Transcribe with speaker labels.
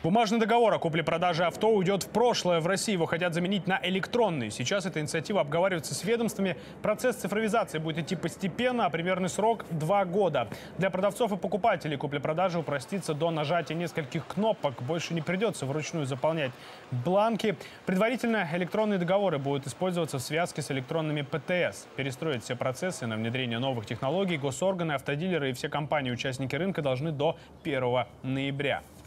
Speaker 1: Бумажный договор о купле-продаже авто уйдет в прошлое. В России его хотят заменить на электронный. Сейчас эта инициатива обговаривается с ведомствами. Процесс цифровизации будет идти постепенно, а примерный срок – 2 года. Для продавцов и покупателей купля-продажа упростится до нажатия нескольких кнопок. Больше не придется вручную заполнять бланки. Предварительно электронные договоры будут использоваться в связке с электронными ПТС. Перестроить все процессы на внедрение новых технологий госорганы, автодилеры и все компании-участники рынка должны до 1 ноября.